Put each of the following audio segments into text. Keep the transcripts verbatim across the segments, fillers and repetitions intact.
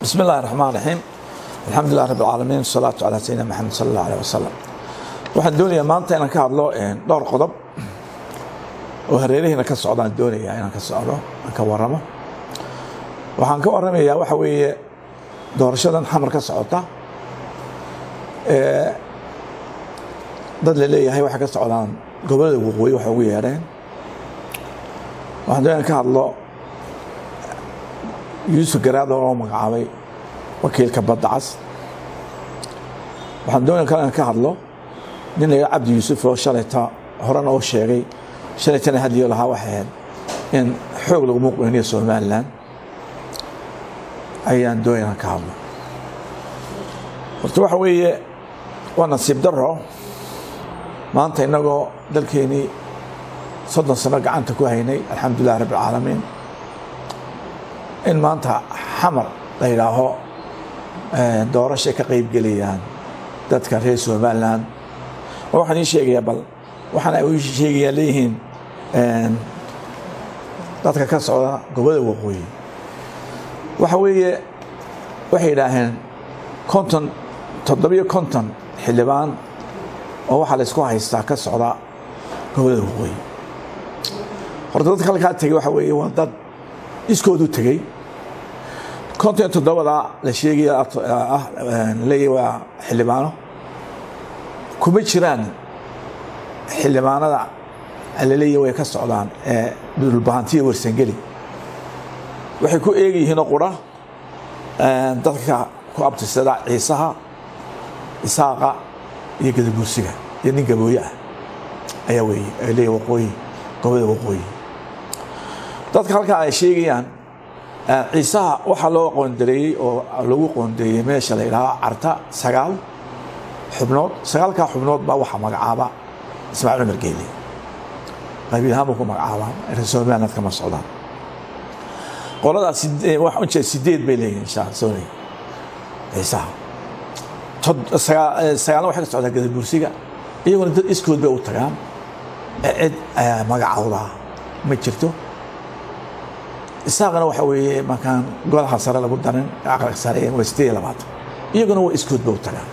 بسم الله الرحمن الرحيم الحمد لله رب العالمين والصلاة على سيدنا محمد صلى الله عليه وسلم waxaan doonayaa maanta inaan ka hadlo dhowr qodob oo hareerihina ka socdaan doonayaa inaan ka socdo aan ka waramo waxaan ka waramayaa waxa weeye doorashadan xamar ka socota ee dad la leeyahay waxa ka socdaan gobolada waqooyi waxa ugu yeereen waxaan doonayaa ka hadlo يوسف جراد oo magacaabay wakiilka badda cas waxaan doonayaa in ka hadlo nin la Cabdi Yuusuf oo shalayta horena oo sheegay shalaytana hadiyo laha waxaan in xoog lagu muuqanayo Soomaaliland ayaan doonayaa ka hadlo horta waxa weeye waa nasiib darro maanta inagoo dalkeeni soddon sano gacanta ku haynay alxamdulillaah rabbil caalamiin in maanta xamar la yiraaho doorasho ka qayb galiyaan dadka reer Soomaaliland waxaan ii sheegayaa bal waxaan ay u sheegayaan leeyihiin dadka ka socda gobolada waqooyi waxa weeye waxay yiraahdeen konton toddobiyo konton xildhibaan oo waxa la isku haystaa ka socda gobolada waqooyi horta dadka halkaa tagay waxa weeye waa dad iskoodu tagay konton toddobada la sheegay ah leeyahay xildhibaano kuma jiraan xildhibaanada la leeyahay way ka socdaan ee dhulbahantiga warsangeli waxay ku eegayeen qura dadka ku abtisada ciisaha isaaqa iyo gadabuursiga iyo nin gabooya ayaa weey ay leeyahay waqooyi gobolada waqooyi dadka halka ay sheegayaan ciisaha waxa loo qoondareeyay oo lagu qoondeeyay meesha la yiraahdo Carta sagaal xubnood sagaalka xubnood baa waxa magacaaba Ismaaciil Umar Geeli qabiilha ku magacaaba Soomaaliland kama socdaan qolada sidee wax u jeed sideed bay leeyihiin insha Allah ciisaha tad sagaal waxa ka socda gadabuursiga iyagoo dad iskood bay u tagaan cid magacaawda ma jirto isaaqana waxa weeye markaan golaha sare lagu darin aqal sare ee siddeed labaatan iyaguna waa iskood buu tagaa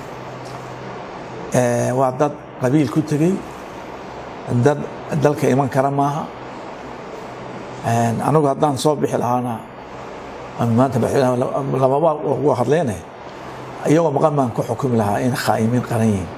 ee waa dad qabiil ku tagay dad dalka iman kara maaha aan anagu haddaan soo bixi lahaana maanta baxayna laba ugu hadleynay iyagoo maqan maan ku xukumi lahaa in khaaimiin qaranyiin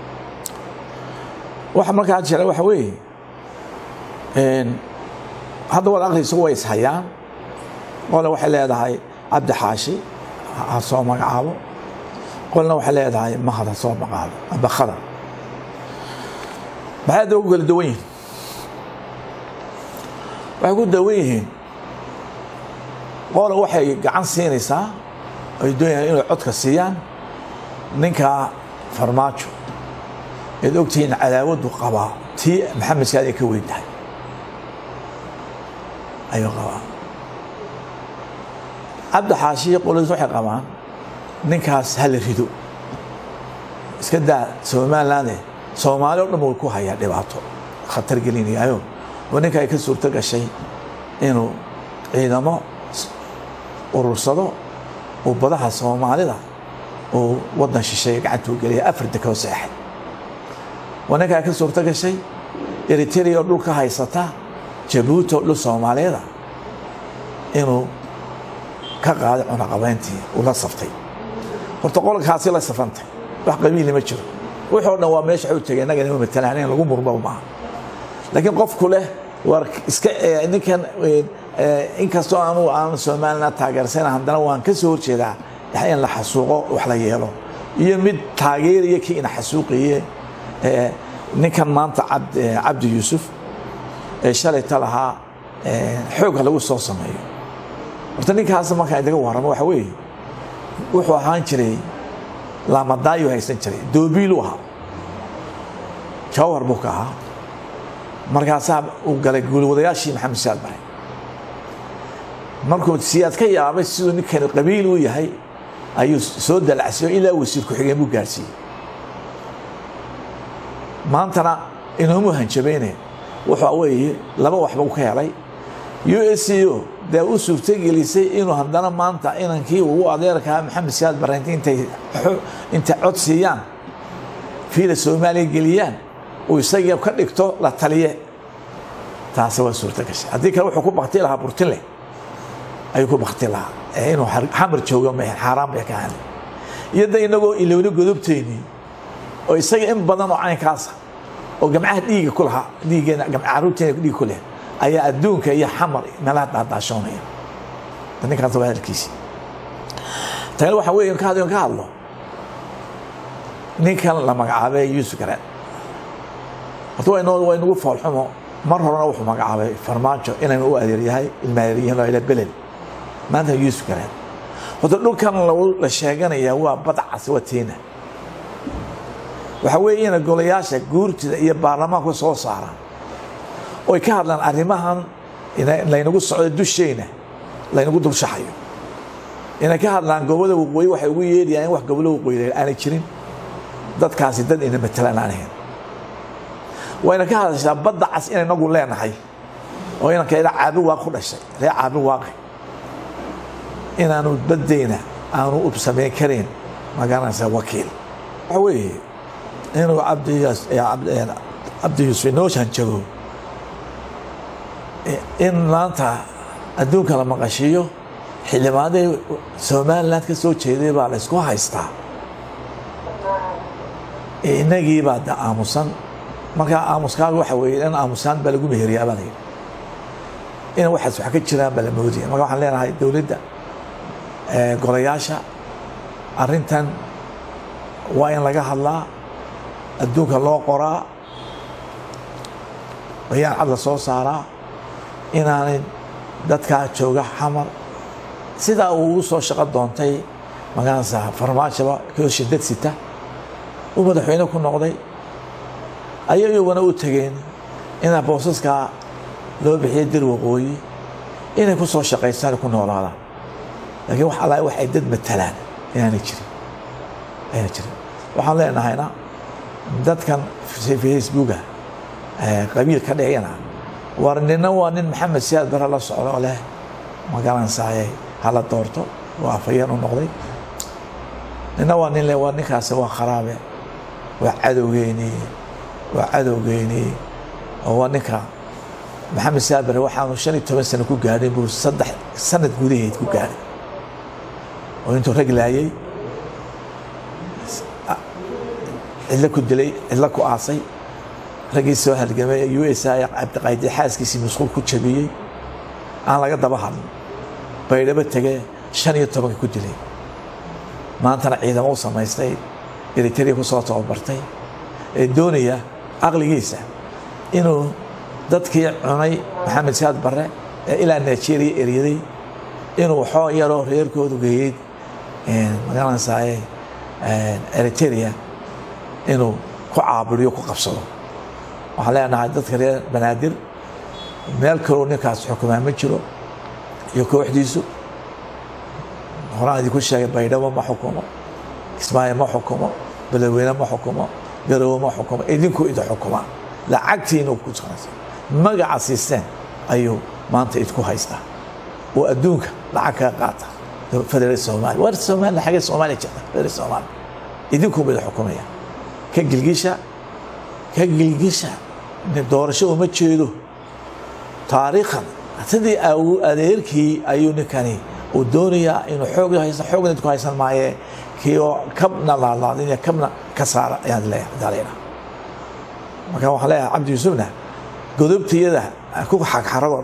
waxa markaa jira waxa weeye een هذا هو الأخير سوى إسحيان قلنا وحلا هاي عبد حاشي صوم مقعابه قلنا وحلا هاي ما هذا صوم مقعابه بخرا بعد أقول دوين بقول دوين قالوا وحي عن سينسا يدوين إنه عتك السيان نكا فرماتشو يدوكتين على ود وقبا تي محمد سالي كويد أيوة قبان عبد حاشي يقول زوحي قبان نكاس هل ريدو اسكدا Soomaaliland Soomaali oo dhan way ku hayaan dhibaato khatar gelinaya ونكا ay ka suurta gashay inuu ciidamo urursado oo badaha Soomaalida oo wadan shisheeye gacanta u galiyay Afrika ka saaxay ونكا ay ka suurta gashay Eritrea oo dhulka haysata Djibouti oo Soomaaliyeed inuu ka qaado cunaqabayntii oo la saftay horta qolkaasi la safantay wax qabiil ma jiro wuxuu dhan waa meesha uu tagay naga inuu matalaan lagu murmo ma laakiin qofku leh war iska ninkan in kasto aanu aan Soomaaliland taageersana haddana waan ka soo horjeedaa in la xasuuqo wax la yeelo iyo mid taageeriye kii in xasuuqiye ninkan maanta Cabdi Yuusuf shalay talaha xoog lagu soo sameeyo horta ninkaas marka ay daga waramo waxa weeye wuxuu ahaan jiray la madaayo haysan jiray doobiil waxa jawhar buka markaas uu galay guulwadayaashii Maxamed Saad Bare markuu siyaad ka yaabay sidoo ninkan qabiil uu yahay ayuu soo dalacsay ilaa wasiir ku xigeen buu gaarsiiyay maantana inuu hanjabeynay waxa weeye laba waxba uu ka helay U S O dee u suurtagelisay inuu haddana maanta inankii ugu adeerkaa maxamed siyaad barre intay intay cod siiyaan fiila Soomaaliya geliyaan oo isagii ka dhigto la taliye taas waa suurta gashay haddii kale wuxuu ku baqti lahaa Burtinle ayuu ku baqti lahaa inuu xamar joogo ma xaraam bay ka ahayd iyada inagoo ilowna godobteeni oo isaga in badan oo caynkaas oo jamcad dhiiga ku lahaa dhiigana jamcaruuteena dhiig ku leh ayaa adduunka iyo xamar meelaha daadaashoonaya ninkaas waa halkiisi tan waxa weeye ka hadlo ka hadlo ninkan la magacaabay Yuusuf Garaad wato inoo way nagu foolxumo mar horena wuxuu magacaabay farmaajo inaan u adeer yahay ilmaariyaha ila beled maanta Yuusuf Garaad wato dhulkan la sheeganaya waa badcas wateena waxa weeye in golayaasha guurtida iyo baarlamaanka soo saaraan oo ka hadlaan arrimahan in laynagu socdo dusheena laynagu dulshaxayo in ka hadlaan gobolada waqooyi waxay ugu yeediyaan wax gobolada waqooyi aan jirin dadkaasi dad ina matalaan ahayn wayna ka hadashaa badda cas in inagu leenahay oo inanka ila caabi waa ku dhashay ree caabi waaqi inaanu baddeena aanu u sameyn kareen magaranaysa wakiil waxa weeye inuu Cabdiyas Cabdiyus Nooshan joogo in maanta adduunka la maqashiyo xildhibaanada Soomaaliland ka soo jeeday baa la isku haystaa inagii baa aamusan marka aamuskaaga waxa weeye in aamusan baa lagu meeriyaa baa in waxaas wax ka jiraan baa la moodiyaa marka waxaan leenahay dawladda ee golayaasha arrintan waa in laga hadlaa adduunka loo qoraa bayaan cad la soo saaraa inaanay dadka jooga xamar sida uu soo shaqo doontay magaasa farmaajaba koo shidad sita uu madaxweyne ku noqday ayaguna u tageen ina boosaska loo bixiyay dir waqooyi inay ku soo shaqeystaan ku noolaadaan laakiin wax alla wax ay dad matalaan inaanay jirin ayna jirin waxaan leenahayna dadkan Facebook ee qabiil ka dhigayna warnina waa nin Maxamed Siyaad Barre la socdo leh magaran saayay hala doorto waa fayeen u noqday nina waa nin le waa ninkaas waa kharabe waa cadowgeeni waa cadowgeeni oo waa ninka Maxamed Siyaad Barre waxaanu shan iyo toban sano ku gaadhay buu saddex sanad gudaheed ku gaadhay oo intuu raglaayay illa ku dilay illa ku aasay ragiis soo halgamay U S A Cabdiqaadir xaaskiisii masquul ku jabiyay aan laga daba hadlin baydhaba tagay shan iyo toban ku dilay maantana ciidamo samaystay Eritrea ku soo tababartay ee doonaya aqligiisa inuu dadkii cunay Maxamed Siyaad Barre ee ilaa Nigeria eriyaday inuu xoo yaro reerkoodu geeyay ee magalaan saay ee Eritrea inuu ku caabuliyo ku qabsado waxa leenahay dadka reer banaadir meel kale oo ninkaas xukumaan ma jiro iyo kooxdiisu horaadii ku sheegay baydhabo ma xukumo Kismaayo ma xukumo Beledweyne ma xukumo Garowe ma xukumo idinku ida xukuma lacagtiina ku socodso magaca siisteen ayuu maanta idku haystaa oo adduunka lacag ka qaata federal Soomaaliya war Soomaaliya xagee Soomaaliya jirta federal Soomaaliya idinku ida xukumaya ka gilgisha ka gilgisha doorasho uma jeedo taariikhan hadii uu adeerkii ayuu ninkani uu doonayaa inuu xoog haysto xoogna ku haysan maaye kiyo kabna la laadin kabna ka saara ayaan leeyahay marka waxa leeyahay Cabdi Yuusufna godobtiyada ku xaqxarago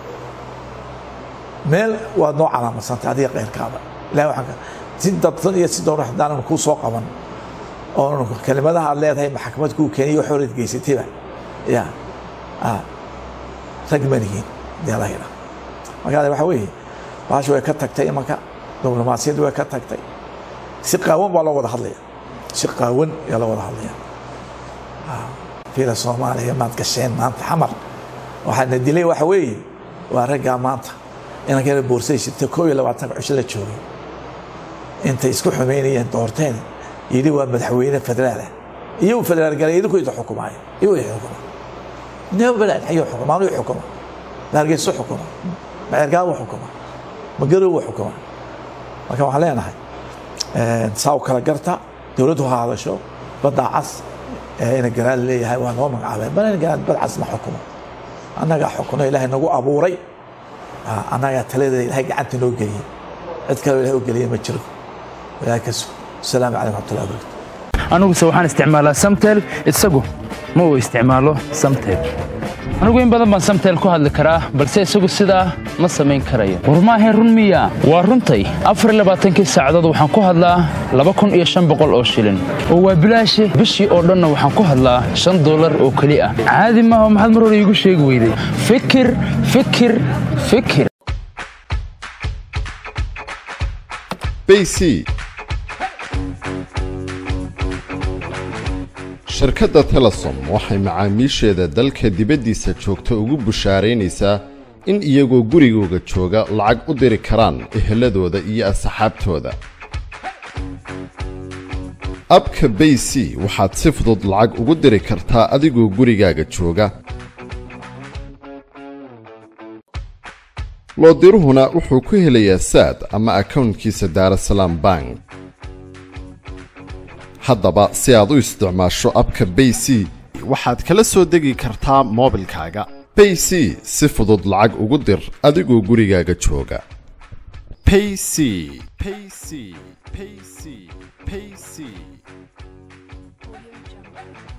meel waa nooc calaamadsan taadiiq qeyrkaaba ilaa waxa si dadban iyo si door waxdaan ku soo qaban oo kelimadaha leedahay maxkamad ku keenay xorriyad geysatayba ya ah ragmaniin deelayna marka waxa weeye baashu way ka tagtay marka diblomaasiyadu way ka tagtay si qaawan baa loo wada hadlaya si qaawan yaa loo wada hadlaya ah fiila Soomaaliya maad gasheen maanta xamar waxaana dilay waxa weeye waa raga maanta in kale boorsay shirta koob iyo labaatan cisho la joogay inta isku xumeynayeen doorteen yiri waa madaxweyne federaal iyo federaal galeeyo ku xukumayo iyo xukumayo نبلا الحيو حكم ما له حكم لا رجع سو حكم ma ergaa wax xukuma ma garow wax xukuma marka waxaan leenahay ee saaw kala garta dawladdu ha hadasho badda cas ee ina garaad leeyahay waa loo magacaabay bal ina garaad bad cas ma xukumo annaga xukuno ilaahay nagu abuuray annaga talada ilaahay gacanta noo geeyay cid kale ilaahay u geliyay ma jiro walaakas السلام عليكم ورحمة الله وبركاته أنا سوحان استعمالها سمتل السجو مو استعماله سمتل أنا قوين بدل ما سمتل كهاد الكراه بل سيسوق السدا ما سمين كرايا ورما هي رنمية ورنتي أفر اللي باتنك السعادة وحن كهاد لا لبكون إيشان بقول أوشيلين هو بلاشي بشي أردنا وحن كهاد لا شن دولار وكليئة عادي ما هو محل مرور يقول شيء قويلي فكر فكر فكر بيسي shirkadda Telesom waxay macaamiisheeda dalka dibaddiisa joogta ugu bushaaraynaysaa in iyagoo gurigooda jooga lacag u diri karaan eheladooda iyo asxaabtooda. Abka Payc waxaad si fudud lacag ugu diri kartaa adigoo gurigaaga jooga. Loo diruhuna wuxuu ku helayaa saad ama account-kiisa Daarasalaam Bank. haddaba si aad u isticmaasho abka Payc waxaad kala soo degi kartaa moobilkaaga. Payc si fudud lacag ugu dir adigoo gurigaaga jooga. Payc Payc Payc Payc